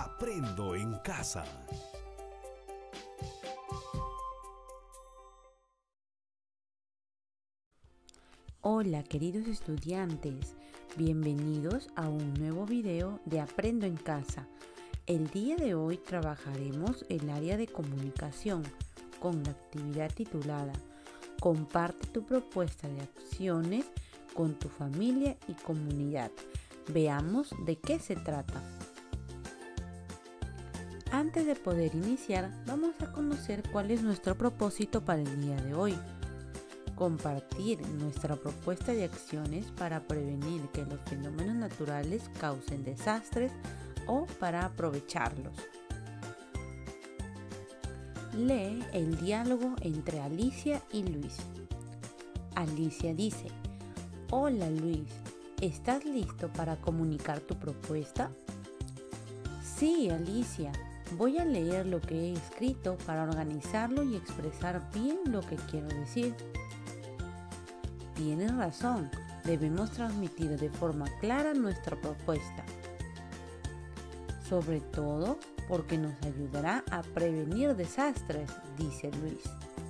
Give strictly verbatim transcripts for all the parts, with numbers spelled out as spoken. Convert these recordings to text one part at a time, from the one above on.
Aprendo en casa. Hola queridos estudiantes, bienvenidos a un nuevo video de Aprendo en casa. El día de hoy trabajaremos el área de comunicación con la actividad titulada Comparte tu propuesta de acciones con tu familia y comunidad. Veamos de qué se trata. Antes de poder iniciar, vamos a conocer cuál es nuestro propósito para el día de hoy. Compartir nuestra propuesta de acciones para prevenir que los fenómenos naturales causen desastres o para aprovecharlos. Lee el diálogo entre Alicia y Luis. Alicia dice: Hola Luis, ¿estás listo para comunicar tu propuesta? Sí, Alicia, voy a leer lo que he escrito para organizarlo y expresar bien lo que quiero decir. Tienes razón, debemos transmitir de forma clara nuestra propuesta. Sobre todo porque nos ayudará a prevenir desastres, dice Luis.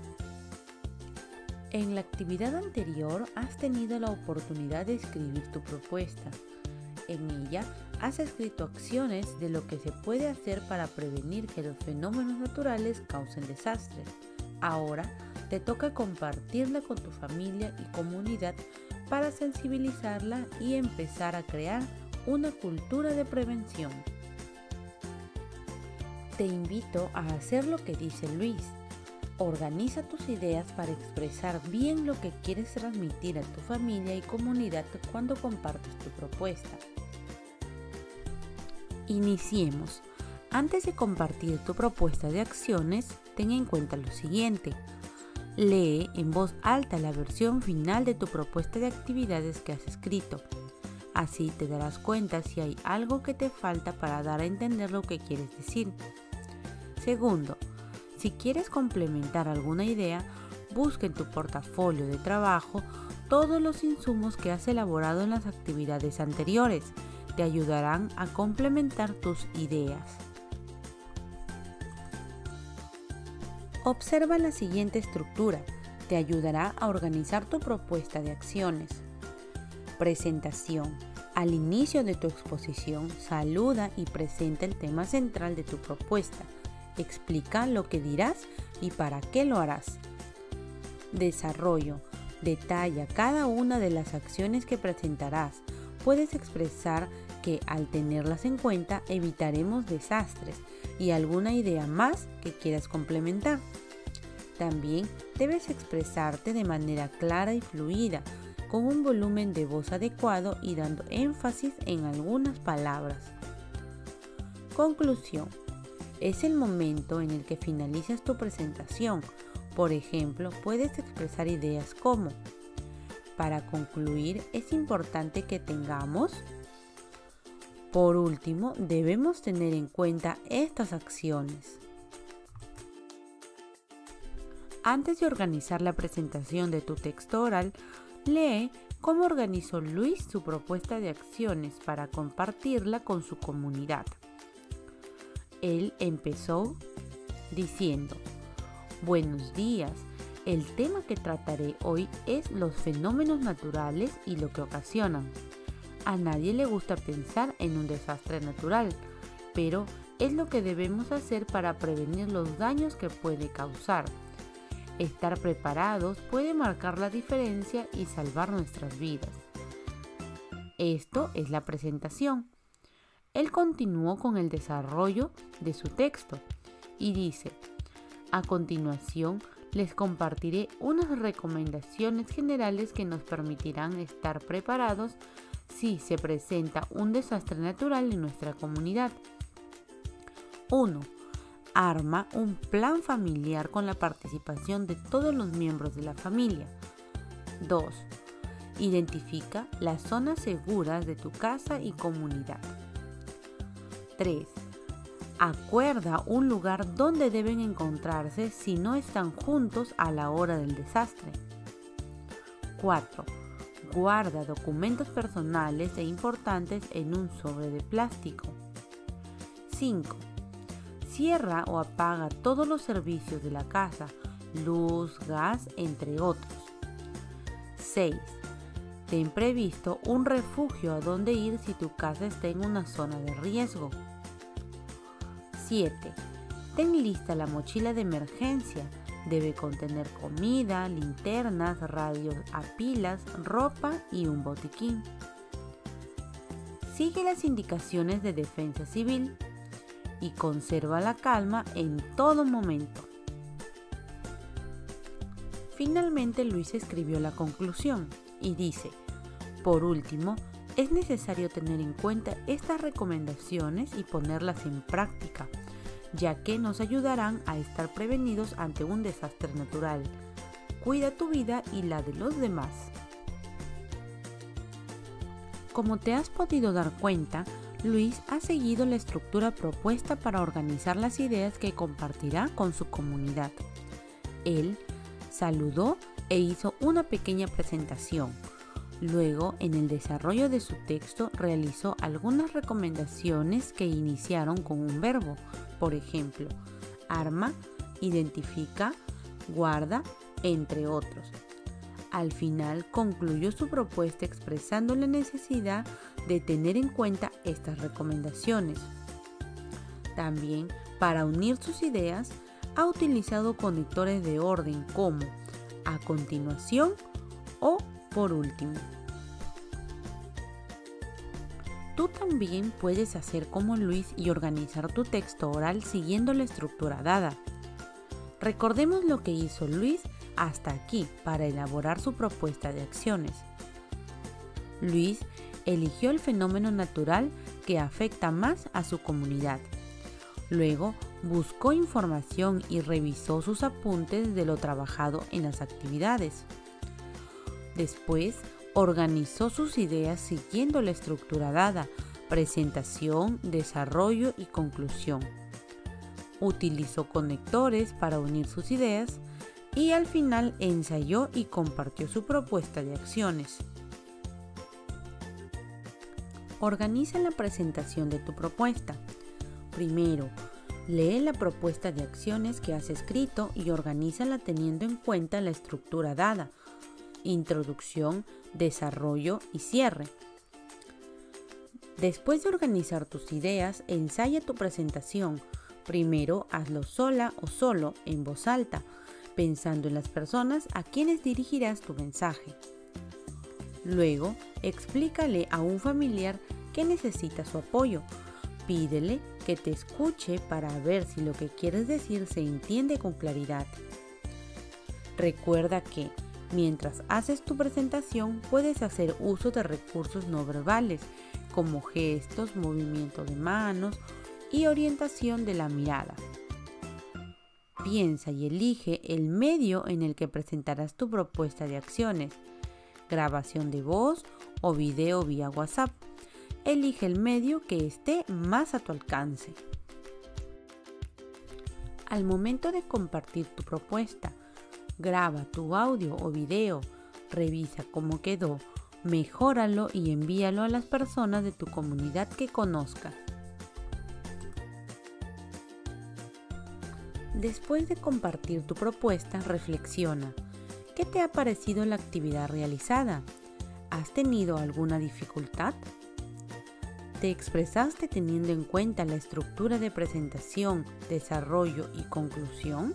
En la actividad anterior has tenido la oportunidad de escribir tu propuesta. En ella has escrito acciones de lo que se puede hacer para prevenir que los fenómenos naturales causen desastres. Ahora te toca compartirla con tu familia y comunidad para sensibilizarla y empezar a crear una cultura de prevención. Te invito a hacer lo que dice Luis. Organiza tus ideas para expresar bien lo que quieres transmitir a tu familia y comunidad cuando compartes tu propuesta. Iniciemos. Antes de compartir tu propuesta de acciones, ten en cuenta lo siguiente. Lee en voz alta la versión final de tu propuesta de actividades que has escrito. Así te darás cuenta si hay algo que te falta para dar a entender lo que quieres decir. Segundo, si quieres complementar alguna idea, busca en tu portafolio de trabajo todos los insumos que has elaborado en las actividades anteriores. Te ayudarán a complementar tus ideas. Observa la siguiente estructura. Te ayudará a organizar tu propuesta de acciones. Presentación. Al inicio de tu exposición, saluda y presenta el tema central de tu propuesta. Explica lo que dirás y para qué lo harás. Desarrollo. Detalla cada una de las acciones que presentarás. Puedes expresar que al tenerlas en cuenta evitaremos desastres y alguna idea más que quieras complementar. También debes expresarte de manera clara y fluida, con un volumen de voz adecuado y dando énfasis en algunas palabras. Conclusión. Es el momento en el que finalizas tu presentación. Por ejemplo, puedes expresar ideas como: para concluir, es importante que tengamos. Por último, debemos tener en cuenta estas acciones. Antes de organizar la presentación de tu texto oral, lee cómo organizó Luis su propuesta de acciones para compartirla con su comunidad. Él empezó diciendo: Buenos días, el tema que trataré hoy es los fenómenos naturales y lo que ocasionan. A nadie le gusta pensar en un desastre natural, pero es lo que debemos hacer para prevenir los daños que puede causar. Estar preparados puede marcar la diferencia y salvar nuestras vidas. Esto es la presentación. Él continuó con el desarrollo de su texto y dice: a continuación, les compartiré unas recomendaciones generales que nos permitirán estar preparados si se presenta un desastre natural en nuestra comunidad. uno. Arma un plan familiar con la participación de todos los miembros de la familia. dos. Identifica las zonas seguras de tu casa y comunidad. tres. Acuerda un lugar donde deben encontrarse si no están juntos a la hora del desastre. cuatro. Guarda documentos personales e importantes en un sobre de plástico. cinco. Cierra o apaga todos los servicios de la casa, luz, gas, entre otros. seis. Ten previsto un refugio a donde ir si tu casa está en una zona de riesgo. siete. Ten lista la mochila de emergencia. Debe contener comida, linternas, radios a pilas, ropa y un botiquín. Sigue las indicaciones de defensa civil y conserva la calma en todo momento. Finalmente, Luis escribió la conclusión y dice: por último, es necesario tener en cuenta estas recomendaciones y ponerlas en práctica, ya que nos ayudarán a estar prevenidos ante un desastre natural. Cuida tu vida y la de los demás. Como te has podido dar cuenta, Luis ha seguido la estructura propuesta para organizar las ideas que compartirá con su comunidad. Él saludó e hizo una pequeña presentación. Luego, en el desarrollo de su texto, realizó algunas recomendaciones que iniciaron con un verbo. Por ejemplo, arma, identifica, guarda, entre otros. Al final, concluyó su propuesta expresando la necesidad de tener en cuenta estas recomendaciones. También, para unir sus ideas, ha utilizado conectores de orden como a continuación o por último. Tú también puedes hacer como Luis y organizar tu texto oral siguiendo la estructura dada. Recordemos lo que hizo Luis hasta aquí para elaborar su propuesta de acciones. Luis eligió el fenómeno natural que afecta más a su comunidad. Luego buscó información y revisó sus apuntes de lo trabajado en las actividades. Después organizó sus ideas siguiendo la estructura dada: presentación, desarrollo y conclusión. Utilizó conectores para unir sus ideas y al final ensayó y compartió su propuesta de acciones. Organiza la presentación de tu propuesta. Primero, lee la propuesta de acciones que has escrito y organízala teniendo en cuenta la estructura dada: introducción, desarrollo y cierre. Después de organizar tus ideas, ensaya tu presentación. Primero, hazlo sola o solo, en voz alta, pensando en las personas a quienes dirigirás tu mensaje. Luego, explícale a un familiar que necesita su apoyo. Pídele que te escuche para ver si lo que quieres decir se entiende con claridad. Recuerda que, mientras haces tu presentación, puedes hacer uso de recursos no verbales, como gestos, movimiento de manos y orientación de la mirada. Piensa y elige el medio en el que presentarás tu propuesta de acciones: grabación de voz o video vía WhatsApp. Elige el medio que esté más a tu alcance. Al momento de compartir tu propuesta, graba tu audio o video, revisa cómo quedó, mejóralo y envíalo a las personas de tu comunidad que conozcas. Después de compartir tu propuesta, reflexiona. ¿Qué te ha parecido la actividad realizada? ¿Has tenido alguna dificultad? ¿Te expresaste teniendo en cuenta la estructura de presentación, desarrollo y conclusión?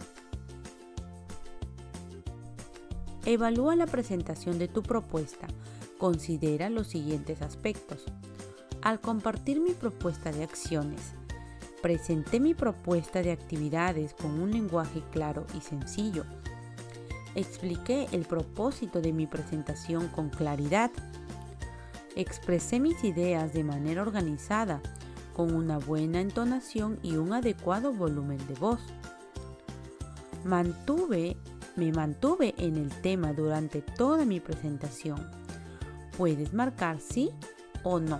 Evalúa la presentación de tu propuesta. Considera los siguientes aspectos. Al compartir mi propuesta de acciones, presenté mi propuesta de actividades con un lenguaje claro y sencillo. Expliqué el propósito de mi presentación con claridad. Expresé mis ideas de manera organizada, con una buena entonación y un adecuado volumen de voz. Mantuve, me mantuve en el tema durante toda mi presentación. Puedes marcar sí o no.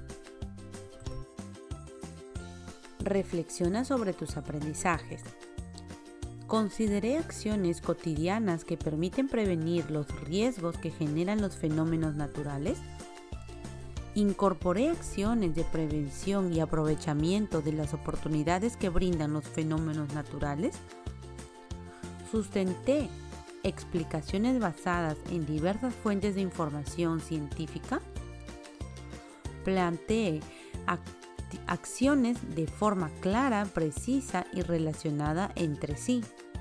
Reflexiona sobre tus aprendizajes. Consideré acciones cotidianas que permiten prevenir los riesgos que generan los fenómenos naturales. Incorporé acciones de prevención y aprovechamiento de las oportunidades que brindan los fenómenos naturales. Sustenté explicaciones basadas en diversas fuentes de información científica. Planteé acciones de forma clara, precisa y relacionada entre sí.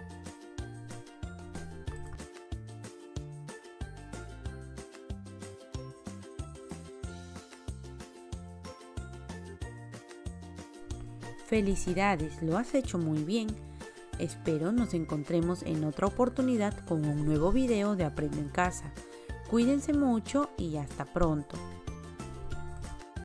Felicidades, lo has hecho muy bien. Espero nos encontremos en otra oportunidad con un nuevo video de Aprende en Casa. Cuídense mucho y hasta pronto.